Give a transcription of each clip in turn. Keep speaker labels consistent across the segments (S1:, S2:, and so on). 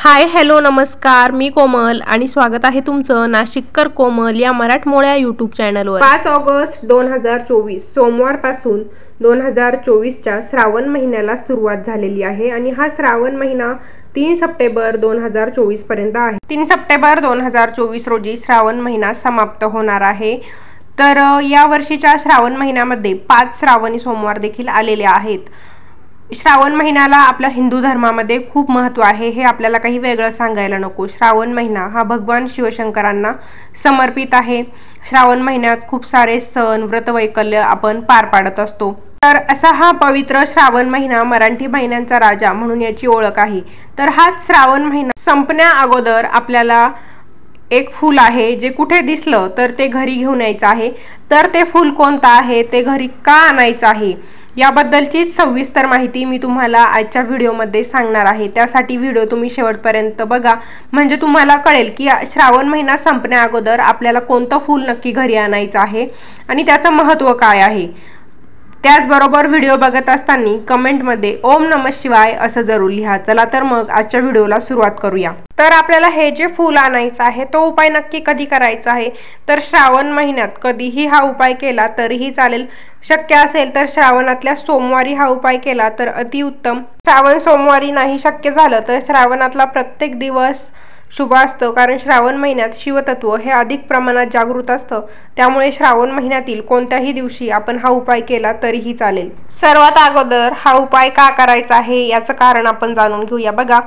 S1: Hi hello नमस्कार, मी कोमल आणि स्वागत आहे तुमचं नाशिककर कोमल या मराठमोळ्या यूट्यूब चॅनलवर।
S2: 5 ऑगस्ट 2024 सोमवारपासून 2024च्या श्रावण महिन्याला सुरुवात झालेली आहे आणि हा श्रावण महिना 3 सप्टेंबर 2024 पर्यंत आहे। 3 सप्टेंबर 2024 रोजी श्रावण महिना समाप्त होणार आहे। तर या वर्षीच्या श्रावण महिन्यामध्ये 5 श्रावणी सोमवार देखील आलेले आहेत। श्रावण महिन्याला आपल्या हिंदू धर्मामध्ये खूप महत्त्व आहे, हे आपल्याला काही वेगळं सांगायला नको। श्रावण महिना हा भगवान शिवशंकरांना समर्पित आहे। श्रावण महिन्यात खूप सारे सण व्रतवैकल्य आपण पार पाडत असतो। तर असा हा पवित्र श्रावण महिना मराठी महिन्यांचा राजा म्हणून याची ओळख आहे। तर हा श्रावण महिना संपण्या अगोदर आपल्याला एक फूल आहे जे कुठे दिसलं तर ते घरी घेऊन यायचं आहे। तर ते फूल कोणतं आहे, ते घरी का आणायचं आहे, याबद्दलची सविस्तर माहिती मी तुम्हाला आजच्या व्हिडिओमध्ये सांगणार आहे। त्यासाठी व्हिडिओ तुम्ही शेवटपर्यंत बघा, म्हणजे तुम्हाला कळेल की श्रावण महिना संपण्या अगोदर आपल्याला कोणतं फूल नक्की घरी आणायचं आहे आणि त्याचं महत्त्व काय आहे। त्याचबरोबर व्हिडिओ बघत असताना कमेंटमध्ये ओम नमः शिवाय असं जरूर लिहा। चला तर मग आजच्या व्हिडिओला सुरुवात करूया। तर आपल्याला हे जे फूल आणायचं आहे तो उपाय नक्की कधी करायचा आहे, तर श्रावण महिन्यात कधीही हा उपाय केला तरीही चालेल। शक्य असेल तर श्रावणातल्या सोमवारी हा उपाय केला तर अतिउत्तम। श्रावण सोमवारी नाही शक्य झालं तर श्रावणातला प्रत्येक दिवस शुभ असतो, कारण श्रावण महिन्यात शिवतत्व हे अधिक प्रमाणात जागृत असतं। त्यामुळे श्रावण महिन्यातील कोणत्याही दिवशी आपण हा उपाय केला तरीही चालेल। सर्वात अगोदर हा उपाय का करायचा आहे याचं कारण आपण जाणून घेऊया। बघा,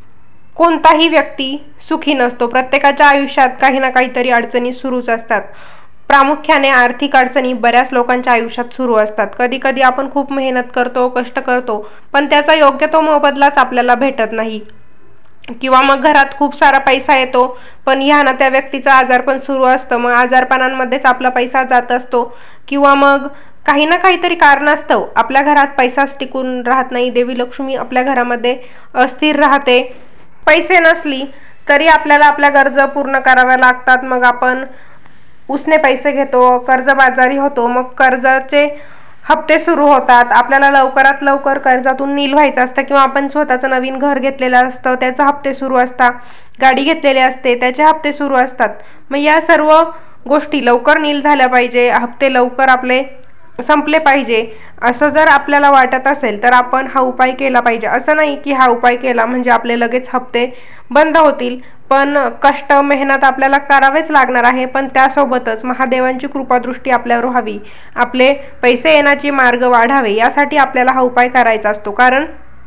S2: कोणताही व्यक्ती सुखी नसतो, प्रत्येकाच्या आयुष्यात काही ना काहीतरी अडचणी सुरूच असतात। प्रामुख्याने आर्थिक अडचणी बऱ्याच लोकांच्या आयुष्यात सुरू असतात। कधी कधी आपण खूप मेहनत करतो, कष्ट करतो, पण त्याचा योग्य तो मोबदलाच आपल्याला भेटत नाही, किंवा मग घरात खूप सारा पैसा येतो पण ह्या ना त्या व्यक्तीचा आजारपण सुरू असतं, मग आजारपणांमध्येच आपला पैसा जात असतो, किंवा मग काही ना काहीतरी कारणास्तव आपल्या घरात पैसाच टिकून राहत नाही, देवी लक्ष्मी आपल्या घरामध्ये अस्थिर राहते। पैसे नसली तरी आपल्याला आपल्या गरजा पूर्ण कराव्या लागतात, मग आपण उसने पैसे घेतो, कर्जबाजारी होतो, मग कर्जाचे हप्ते सुरू होतात। आपल्याला लवकरात लवकर कर्जातून नील व्हायचं असतं, किंवा आपण स्वतःचं नवीन घर घेतलेलं असतं त्याचे हप्ते सुरू असतात, गाडी घेतलेली असते त्याचे हप्ते सुरू असतात। मग या सर्व गोष्टी लवकर नील झाल्या पाहिजे, हप्ते लवकर आपले संपले पाहिजे असं जर आपल्याला वाटत असेल तर आपण हा उपाय केला पाहिजे। असं नाही की हा उपाय केला म्हणजे आपले लगेच हप्ते बंद होतील, पण कष्ट मेहनत आपल्याला करावेच लागणार आहे। पण त्यासोबतच महादेवांची कृपादृष्टी आपल्यावर व्हावी, आपले पैसे येण्याचे मार्ग वाढावे, यासाठी आपल्याला हा उपाय करायचा असतो। कारण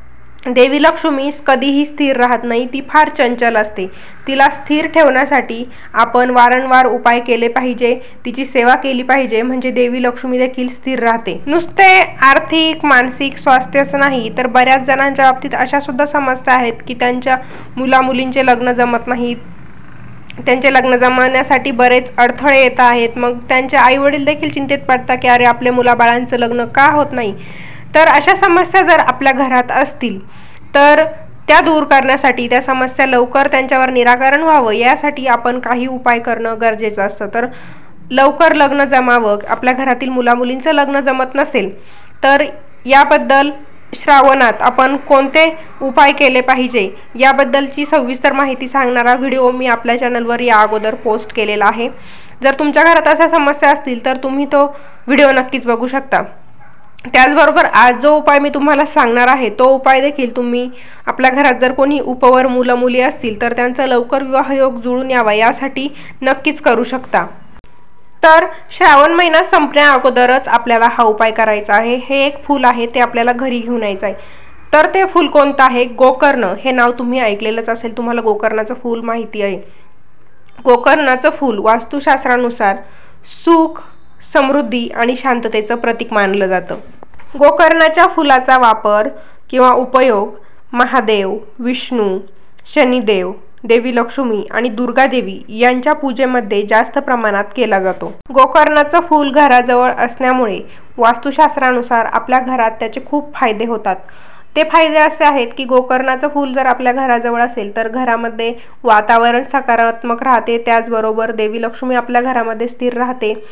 S2: देवी लक्ष्मी कधीही स्थिर राहत नाही, ती फार चंचल असते। तिला स्थिर ठेवण्यासाठी आपण वारंवार उपाय केले पाहिजे, तिची सेवा केली पाहिजे, म्हणजे देवी लक्ष्मी देखील स्थिर राहते। नुसते आर्थिक मानसिक स्वास्थ्यच नाही तर बऱ्याच जणांच्या बाबतीत अशा सुद्धा समस्या आहेत की त्यांच्या मुलामुलींचे लग्न जमत नाहीत, त्यांचे लग्न जमण्यासाठी बरेच अडथळे येत आहेत। मग त्यांचे आई वडील देखील चिंतेत पडतात की अरे आपल्या मुलाबाळांचं लग्न का होत नाही। तर अशा समस्या जर आपल्या घरात असतील तर त्या दूर करण्यासाठी, त्या समस्या लवकर त्यांच्यावर निराकरण व्हावं यासाठी आपण काही उपाय करणं गरजेचं असतं। तर लवकर लग्न जमावं, आपल्या घरातील मुलामुलींचं लग्न जमत नसेल तर याबद्दल श्रावणात आपण कोणते उपाय केले पाहिजे याबद्दलची सविस्तर माहिती सांगणारा व्हिडिओ मी आपल्या चॅनलवर या अगोदर पोस्ट केलेला आहे। जर तुमच्या घरात अशा समस्या असतील तर तुम्ही तो व्हिडिओ नक्कीच बघू शकता। त्याचबरोबर आज जो उपाय मी तुम्हाला सांगणार आहे तो उपाय देखील तुम्ही आपल्या घरात जर कोणी उपवर मुलं मुली असतील तर त्यांचा लवकर विवाहयोग जुळून यावा यासाठी नक्कीच करू शकता। तर श्रावण महिना संपण्या अगोदरच आपल्याला हा उपाय करायचा आहे। हे एक फूल आहे, ते आपल्याला घरी घेऊन यायचं आहे। तर ते फूल कोणतं आहे? गोकर्ण हे नाव तुम्ही ऐकलेलंच असेल, तुम्हाला गोकर्णाचं फूल माहिती आहे। गोकर्णाचं फूल वास्तुशास्त्रानुसार सुख, समृद्धी आणि शांततेचं प्रतीक मानलं जातं। गोकर्णाच्या फुलाचा वापर किंवा उपयोग महादेव, विष्णू, शनिदेव, देवी लक्ष्मी आणि दुर्गा देवी यांच्या पूजेमध्ये जास्त प्रमाणात केला जातो। गोकर्णाचं फूल घराजवळ असल्यामुळे वास्तुशास्त्रानुसार आपल्या घरात त्याचे खूप फायदे होतात। ते फायदे असे आहेत की गोकर्णाचं फूल जर आपल्या घराजवळ असेल तर घरामध्ये वातावरण सकारात्मक राहते, त्याचबरोबर देवी लक्ष्मी आपल्या घरामध्ये स्थिर राहते,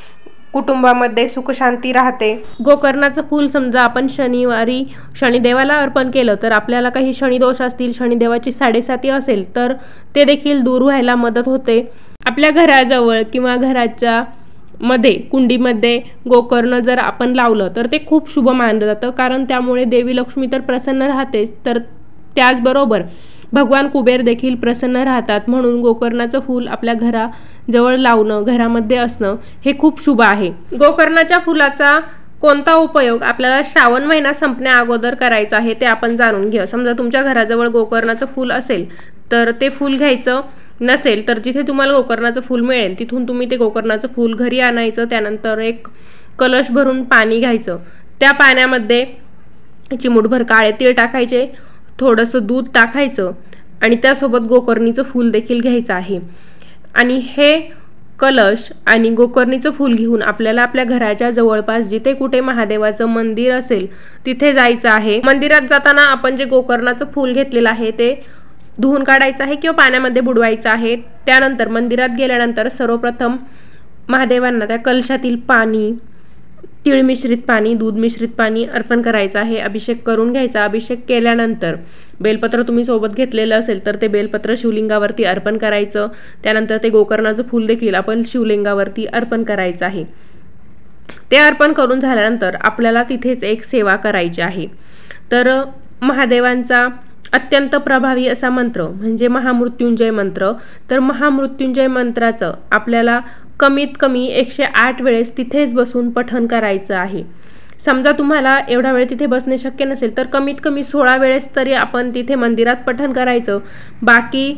S2: कुटुंबामध्ये सुखशांती राहते.
S1: गोकर्णाचं फूल समजा आपण शनिवारी शनिदेवाला अर्पण केलं तर आपल्याला काही शनिदोष असतील, शनिदेवाची साडेसाती असेल तर ते देखील दूर व्हायला मदत होते. आपल्या घराजवळ किंवा घराच्या मध्ये कुंडीमध्ये गोकर्ण जर आपण लावलं तर ते खूप शुभ मानलं जातं, कारण त्यामुळे देवी लक्ष्मी तर प्रसन्न राहतेच, तर त्याचबरोबर भगवान कुबेर देखील प्रसन्न राहतात. म्हणून गोकर्णाचं फूल आपल्या घराजवळ लावणं, घरामध्ये असणं हे खूप शुभ आहे. गोकर्णाच्या फुलाचा कोणता उपयोग आपल्याला श्रावण महिना संपण्या अगोदर करायचा आहे ते आपण जाणून घेऊ. समजा तुमच्या घराजवळ गोकर्णाचं फूल असेल तर ते फूल घ्यायचं, नसेल तर जिथे तुम्हाला गोकर्णाचं फूल मिळेल तिथून तुम्ही ते गोकर्णाचं फूल घरी आणायचं. त्यानंतर एक कलश भरून पाणी घ्यायचं. त्या पाण्यामध्ये चिमूटभर काळे तीळ टाकायचे, थोडंसं दूध टाकायचं आणि त्यासोबत गोकर्णीचं फूल देखील घ्यायचं आहे. आणि हे कलश आणि गोकर्णीचं फूल घेऊन आपल्याला आपल्या घराच्या जवळपास जिथे कुठे महादेवाचं मंदिर असेल तिथे जायचं आहे. मंदिरात जाताना आपण जे गोकर्णाचं फूल घेतलेलं आहे ते धुवून काढायचं आहे किंवा पाण्यामध्ये बुडवायचं आहे. त्यानंतर मंदिरात गेल्यानंतर सर्वप्रथम महादेवांना त्या कलशातील पाणी, तीळ मिश्रित पाणी, दूध मिश्रित पाणी अर्पण करायचं आहे. अभिषेक करून घ्यायचा. अभिषेक केल्यानंतर बेलपत्र तुम्ही सोबत घेतलेलं असेल तर ते बेलपत्र शिवलिंगावरती अर्पण करायचं. त्यानंतर ते गोकर्णाचं फूल देखील आपण शिवलिंगावरती अर्पण करायचं आहे. ते अर्पण करून झाल्यानंतर आपल्याला तिथेच एक सेवा करायची आहे. तर महादेवांचा अत्यंत प्रभावी असा मंत्र म्हणजे महामृत्युंजय मंत्र. तर महामृत्युंजय मंत्राचं आपल्याला कमीत कमी 108 वेळेस तिथेच बसून पठण करायचं आहे. समजा तुम्हाला एवढा वेळ तिथे बसणे शक्य नसेल तर कमीत कमी 16 वेळेस तरी आपण तिथे मंदिरात पठण करायचं. बाकी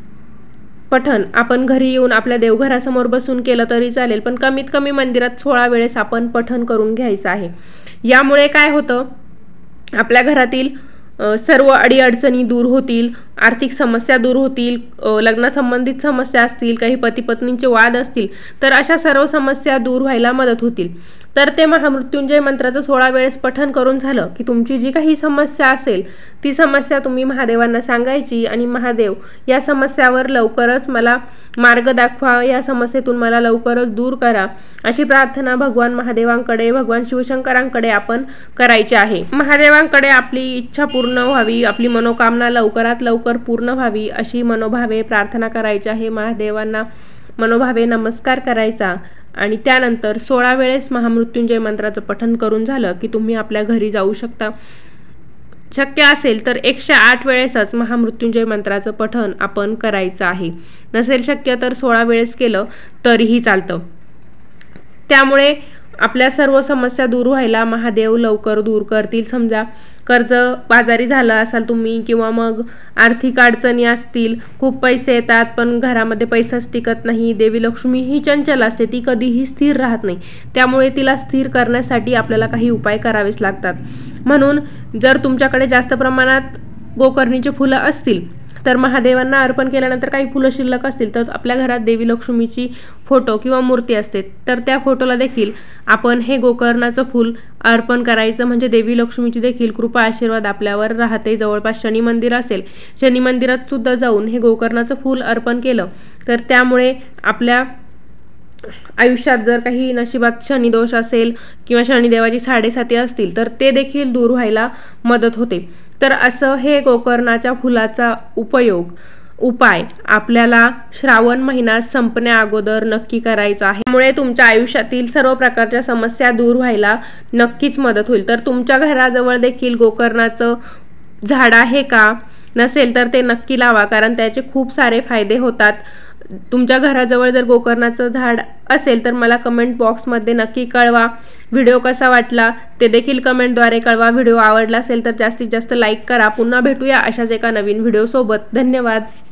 S1: पठण आपण घरी येऊन आपल्या देवघरासमोर बसून केलं तरी चालेल, पण कमीत कमी मंदिरात 16 वेळेस आपण पठण करून घ्यायचं आहे. यामुळे काय होतं, आपल्या घरातील सर्व अडीअडचणी दूर होतील, आर्थिक समस्या दूर होतील, लग्नासंबंधित समस्या असतील, काही पती पत्नींचे वाद असतील तर अशा सर्व समस्या दूर व्हायला मदत होतील. तर ते महामृत्युंजय मंत्राचं 16 वेळेस पठण करून झालं की तुमची जी काही समस्या असेल ती समस्या तुम्ही महादेवांना सांगायची आणि महादेव या समस्यावर लवकरच मला मार्ग दाखवा, या समस्येतून मला लवकरच दूर करा, अशी प्रार्थना भगवान महादेवांकडे, भगवान शिवशंकरांकडे आपण करायची आहे. महादेवांकडे आपली इच्छा पूर्ण व्हावी, आपली मनोकामना लवकरात लवकर पूर्ण व्हावी अशी मनोभावे प्रार्थना करायची आहे. महादेवांना मनोभावे नमस्कार करायचा आणि त्यानंतर 16 वेळेस महामृत्युंजय मंत्राचं पठण करून झालं की तुम्ही आपल्या घरी जाऊ शकता. शक्य असेल तर 108 वेळेसच महामृत्युंजय मंत्राचं पठण आपण करायचं आहे. नसेल शक्य तर 16 वेळेस केलं तरीही चालतं. त्यामुळे आपल्या सर्व समस्या दूर व्हायला महादेव लवकर दूर करतील. समजा कर्ज बाजारी झाला असाल तुम्ही किंवा मग आर्थिक अडचणी असतील, खूप पैसे येतात पण घरामध्ये पैसाच टिकत नाही, देवी लक्ष्मी ही चंचल असते, ती कधीही स्थिर राहत नाही, त्यामुळे तिला स्थिर करण्यासाठी आपल्याला काही उपाय करावेच लागतात. म्हणून जर तुमच्याकडे जास्त प्रमाणात गोकर्णीचे फुलं असतील तर महादेवांना अर्पण केल्यानंतर काही फुलं शिल्लक असतील तर आपल्या घरात देवी लक्ष्मीची फोटो किंवा मूर्ती असते तर त्या फोटोला देखील आपण हे गोकर्णाचं फूल अर्पण करायचं. म्हणजे देवी लक्ष्मीची देखील कृपा आशीर्वाद आपल्यावर राहते. जवळपास शनी मंदिर असेल, शनी मंदिरात सुद्धा जाऊन हे गोकर्णाचं फूल अर्पण केलं तर त्यामुळे आपल्या आयुष्यात जर काही नशिबात शनिदोष असेल किंवा शनिदेवाची साडेसाती असतील तर ते देखील दूर व्हायला मदत होते. तर असं हे गोकर्णाच्या फुलाचा उपाय आपल्याला श्रावण महिना संपण्या अगोदर नक्की करायचा आहे. त्यामुळे तुमच्या आयुष्यातील सर्व प्रकारच्या समस्या दूर व्हायला नक्कीच मदत होईल. तर तुमच्या घराजवळ देखील गोकर्णाचं झाड आहे का? नसेल तर ते नक्की लावा, कारण त्याचे खूप सारे फायदे होतात. तुमच्या घराजवळ जर गोकर्णाचं झाड असेल तर मला कमेंट बॉक्समध्ये नक्की कळवा. व्हिडिओ कसा वाटला ते देखील कमेंटद्वारे कळवा. व्हिडिओ आवडला असेल तर जास्तीत जास्त लाईक करा. पुन्हा भेटूया अशाच एका नवीन व्हिडिओसोबत. धन्यवाद.